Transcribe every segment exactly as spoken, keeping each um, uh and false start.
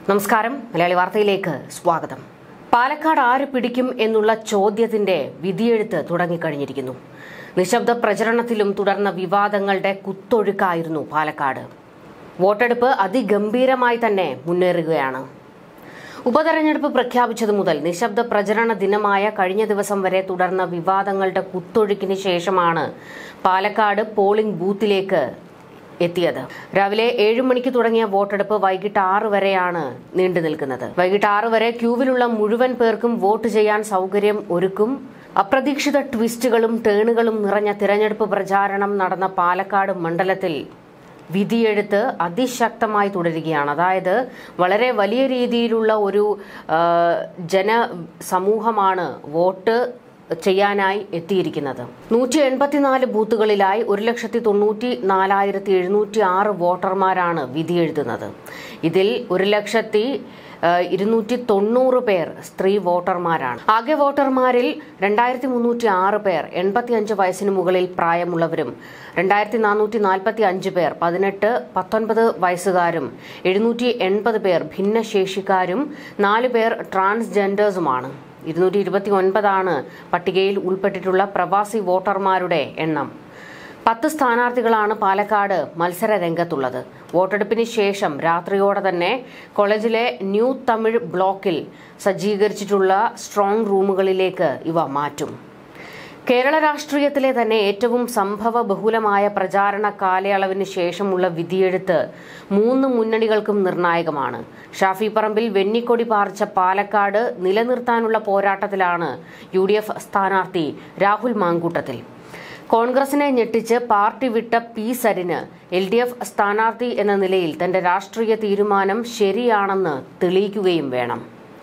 നമസ്കാരം, മലയാളി വാർത്തയിലേക്ക് സ്വാഗതം. പാലക്കാട് ആര് പിടിക്കും എന്നുള്ള ചോദ്യത്തിന്റെ വിധിയെഴുത്ത് തുടങ്ങിക്കഴിഞ്ഞിരിക്കുന്നു. നിശബ്ദ പ്രചരണത്തിലും തുടർന്ന വിവാദങ്ങളുടെ കുത്തൊഴുക്കായിരുന്നു പാലക്കാട്. വോട്ടെടുപ്പ് അതിഗംഭീരമായി തന്നെ മുന്നേറുകയാണ്. ഉപതെരഞ്ഞെടുപ്പ് പ്രഖ്യാപിച്ചതു മുതൽ നിശബ്ദ പ്രചരണ ദിനമായ കഴിഞ്ഞ ദിവസം വരെ തുടർന്ന വിവാദങ്ങളുടെ കുത്തൊഴുക്കിന് ശേഷമാണ് പാലക്കാട് പോളിംഗ് ബൂത്തിലേക്ക് എത്തിയത്. രാവിലെ ഏഴു മണിക്ക് തുടങ്ങിയ വോട്ടെടുപ്പ് വൈകിട്ട് ആറ് വരെയാണ് നീണ്ടു നിൽക്കുന്നത്. വൈകിട്ട് ആറ് വരെ ക്യൂവിലുള്ള മുഴുവൻ പേർക്കും വോട്ട് ചെയ്യാൻ സൗകര്യം ഒരുക്കും. അപ്രതീക്ഷിത ട്വിസ്റ്റുകളും ടേണുകളും നിറഞ്ഞ തിരഞ്ഞെടുപ്പ് പ്രചാരണം നടന്ന പാലക്കാട് മണ്ഡലത്തിൽ വിധിയെഴുത്ത് അതിശക്തമായി തുടരുകയാണ്. അതായത് വളരെ വലിയ രീതിയിലുള്ള ഒരു ജനസമൂഹമാണ് വോട്ട് ചെയ്യാനായി എത്തിയിരിക്കുന്നത്. നൂറ്റി എൺപത്തിനാല് ബൂത്തുകളിലായി ഒരു ലക്ഷത്തി തൊണ്ണൂറ്റി നാലായിരത്തി എഴുന്നൂറ്റി ആറ് വോട്ടർമാരാണ് വിധിയെഴുതുന്നത്. ഇതിൽ ഒരു ലക്ഷത്തി ഇരുന്നൂറ്റി തൊണ്ണൂറ് പേർ സ്ത്രീ വോട്ടർമാരാണ്. ആകെ വോട്ടർമാരിൽ രണ്ടായിരത്തി മുന്നൂറ്റി ആറ് പേർ എൺപത്തി അഞ്ച് വയസ്സിന് മുകളിൽ പ്രായമുള്ളവരും രണ്ടായിരത്തി നാനൂറ്റി നാൽപ്പത്തി അഞ്ച് പേർ പതിനെട്ട് പത്തൊൻപത് വയസ്സുകാരും എഴുന്നൂറ്റി എൺപത് പേർ ഭിന്നശേഷിക്കാരും നാല് പേർ ട്രാൻസ്ജെൻഡേഴ്സുമാണ്. ഇരുന്നൂറ്റി ഇരുപത്തി ഒൻപതാണ് പട്ടികയിൽ ഉൾപ്പെട്ടിട്ടുള്ള പ്രവാസി വോട്ടർമാരുടെ എണ്ണം. പത്ത് സ്ഥാനാർത്ഥികളാണ് പാലക്കാട് മത്സര രംഗത്തുള്ളത്. വോട്ടെടുപ്പിന് ശേഷം രാത്രിയോടെ തന്നെ കോളേജിലെ ന്യൂ തമിഴ് ബ്ലോക്കിൽ സജ്ജീകരിച്ചിട്ടുള്ള സ്ട്രോങ് റൂമുകളിലേക്ക് ഇവ മാറ്റും. കേരള രാഷ്ട്രീയത്തിലെ തന്നെ ഏറ്റവും സംഭവ ബഹുലമായ പ്രചാരണ കാലയളവിന് ശേഷമുള്ള വിധിയെഴുത്ത് മൂന്ന് മുന്നണികൾക്കും നിർണായകമാണ്. ഷാഫി പറമ്പിൽ വെന്നിക്കൊടി പാറിച്ച പാലക്കാട് നിലനിർത്താനുള്ള പോരാട്ടത്തിലാണ് യു ഡി എഫ് സ്ഥാനാർത്ഥി രാഹുൽ മാങ്കൂട്ടത്തിൽ. കോൺഗ്രസിനെ ഞെട്ടിച്ച് പാർട്ടി വിട്ട പി സരിന് എൽ ഡി എഫ് സ്ഥാനാർത്ഥി എന്ന നിലയിൽ തന്റെ രാഷ്ട്രീയ തീരുമാനം ശരിയാണെന്ന് തെളിയിക്കുകയും വേണം.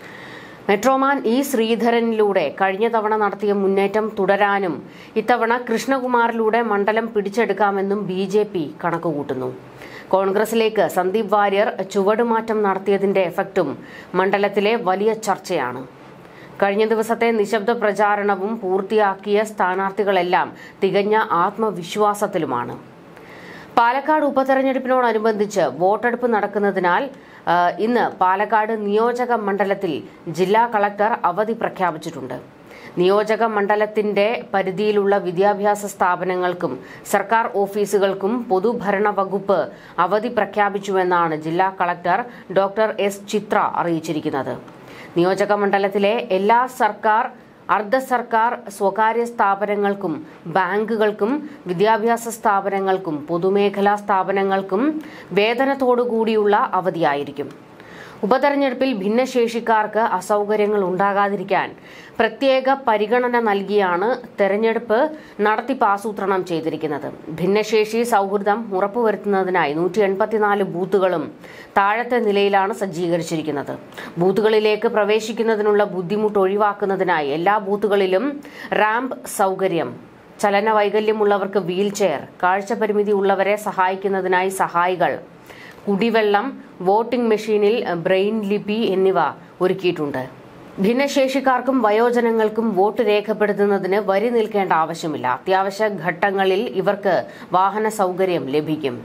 മെട്രോമാൻ ഇ ശ്രീധരനിലൂടെ കഴിഞ്ഞ തവണ നടത്തിയ മുന്നേറ്റം തുടരാനും ഇത്തവണ കൃഷ്ണകുമാറിലൂടെ മണ്ഡലം പിടിച്ചെടുക്കാമെന്നും ബി ജെ പി കണക്കുകൂട്ടുന്നു. കോൺഗ്രസിലേക്ക് സന്ദീപ് വാര്യർ ചുവടുമാറ്റം നടത്തിയതിന്റെ എഫക്റ്റും മണ്ഡലത്തിലെ വലിയ ചർച്ചയാണ്. കഴിഞ്ഞ ദിവസത്തെ നിശബ്ദ പ്രചാരണവും പൂർത്തിയാക്കിയ സ്ഥാനാർത്ഥികളെല്ലാം തികഞ്ഞ ആത്മവിശ്വാസത്തിലുമാണ്. പാലക്കാട് ഉപതെരഞ്ഞെടുപ്പിനോടനുബന്ധിച്ച് വോട്ടെടുപ്പ് നടക്കുന്നതിനാൽ ഇന്ന് പാലക്കാട് നിയോജക മണ്ഡലത്തിൽ ജില്ലാ കളക്ടർ അവധി പ്രഖ്യാപിച്ചിട്ടുണ്ട്. നിയോജക മണ്ഡലത്തിന്റെ പരിധിയിലുള്ള വിദ്യാഭ്യാസ സ്ഥാപനങ്ങൾക്കും സർക്കാർ ഓഫീസുകൾക്കും പൊതുഭരണ വകുപ്പ് അവധി പ്രഖ്യാപിച്ചുവെന്നാണ് ജില്ലാ കളക്ടർ ഡോക്ടർ എസ് ചിത്ര അറിയിച്ചിരിക്കുന്നത്. നിയോജക മണ്ഡലത്തിലെ എല്ലാ സർക്കാർ, അർദ്ധ സർക്കാർ, സ്വകാര്യ സ്ഥാപനങ്ങൾക്കും ബാങ്കുകൾക്കും വിദ്യാഭ്യാസ സ്ഥാപനങ്ങൾക്കും പൊതുമേഖലാ സ്ഥാപനങ്ങൾക്കും വേതനത്തോടുകൂടിയുള്ള അവധിയായിരിക്കും. ഉപതെരഞ്ഞെടുപ്പിൽ ഭിന്നശേഷിക്കാർക്ക് അസൗകര്യങ്ങൾ ഉണ്ടാകാതിരിക്കാൻ പ്രത്യേക പരിഗണന നൽകിയാണ് തെരഞ്ഞെടുപ്പ് നടത്തിപ്പ് ആസൂത്രണം ചെയ്തിരിക്കുന്നത്. ഭിന്നശേഷി സൗഹൃദം ഉറപ്പുവരുത്തുന്നതിനായി നൂറ്റി എൺപത്തിനാല് ബൂത്തുകളും താഴത്തെ നിലയിലാണ് സജ്ജീകരിച്ചിരിക്കുന്നത്. ബൂത്തുകളിലേക്ക് പ്രവേശിക്കുന്നതിനുള്ള ബുദ്ധിമുട്ട് ഒഴിവാക്കുന്നതിനായി എല്ലാ ബൂത്തുകളിലും റാമ്പ് സൗകര്യം, ചലന വൈകല്യമുള്ളവർക്ക് വീൽ ചെയർ, കാഴ്ചപരിമിതി ഉള്ളവരെ സഹായിക്കുന്നതിനായി സഹായികൾ, കുടിവെള്ളം, വോട്ടിംഗ് മെഷീനിൽ ബ്രെയിൻ ലിപി എന്നിവ ഒരുക്കിയിട്ടുണ്ട്. ഭിന്നശേഷിക്കാർക്കും വയോജനങ്ങൾക്കും വോട്ട് രേഖപ്പെടുത്തുന്നതിന് വരി നിൽക്കേണ്ട ആവശ്യമില്ല. അത്യാവശ്യ ഘട്ടങ്ങളിൽ ഇവർക്ക് വാഹന സൗകര്യം ലഭിക്കും.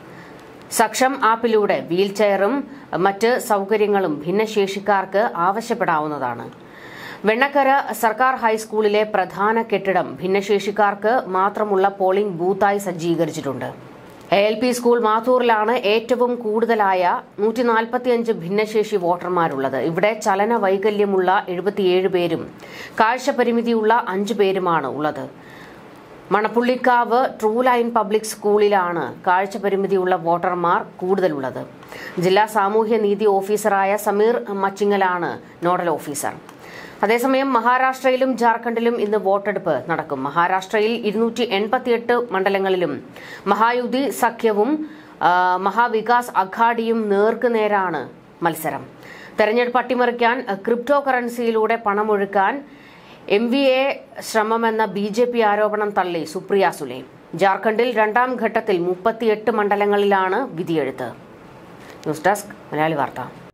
സക്ഷം ആപ്പിലൂടെ വീൽ ചെയറും മറ്റ് സൗകര്യങ്ങളും ഭിന്നശേഷിക്കാർക്ക് ആവശ്യപ്പെടാവുന്നതാണ്. വെണ്ണക്കര സർക്കാർ ഹൈസ്കൂളിലെ പ്രധാന കെട്ടിടം ഭിന്നശേഷിക്കാർക്ക് മാത്രമുള്ള പോളിംഗ് ബൂത്തായി സജ്ജീകരിച്ചിട്ടുണ്ട്. എ എൽ പി സ്കൂൾ മാത്തൂറിലാണ് ഏറ്റവും കൂടുതലായ നൂറ്റി നാൽപ്പത്തിയഞ്ച് ഭിന്നശേഷി വോട്ടർമാരുള്ളത്. ഇവിടെ ചലന വൈകല്യമുള്ള എഴുപത്തിയേഴ് പേരും കാഴ്ചപരിമിതിയുള്ള അഞ്ചു പേരുമാണ് ഉള്ളത്. മണപ്പുള്ളിക്കാവ് ട്രൂ ലൈൻ പബ്ലിക് സ്കൂളിലാണ് കാഴ്ചപരിമിതിയുള്ള വോട്ടർമാർ കൂടുതലുള്ളത്. ജില്ലാ സാമൂഹ്യനീതി ഓഫീസറായ സമീർ മച്ചിങ്ങലാണ് നോഡൽ ഓഫീസർ. അതേസമയം മഹാരാഷ്ട്രയിലും ജാർഖണ്ഡിലും ഇന്ന് വോട്ടെടുപ്പ് നടക്കും. മഹാരാഷ്ട്രയിൽ ഇരുന്നൂറ്റി എൺപത്തിയെട്ട് മണ്ഡലങ്ങളിലും മഹായുതി സഖ്യവും മഹാവികാസ് അഘാഡിയും നേർക്കുനേരാണ് മത്സരം. തെരഞ്ഞെടുപ്പ് അട്ടിമറിക്കാൻ ക്രിപ്റ്റോ കറൻസിയിലൂടെ പണമൊഴുക്കാൻ എം വി എ ശ്രമമെന്ന ബി ജെ പി ആരോപണം തള്ളി സുപ്രിയ സുലെ. ജാർഖണ്ഡിൽ രണ്ടാം ഘട്ടത്തിൽ മുപ്പത്തിയെട്ട് മണ്ഡലങ്ങളിലാണ് വിധിയെഴുത്ത്. ന്യൂസ് ഡെസ്ക്, മലയാളി വാർത്ത.